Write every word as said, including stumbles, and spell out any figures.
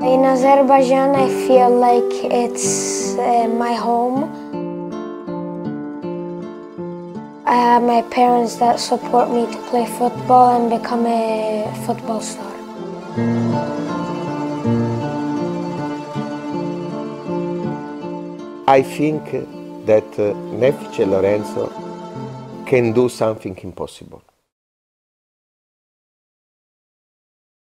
In Azerbaijan, I feel like it's uh, my home. I have my parents that support me to play football and become a football star. I think that uh, Neftçi Lorenzo can do something impossible.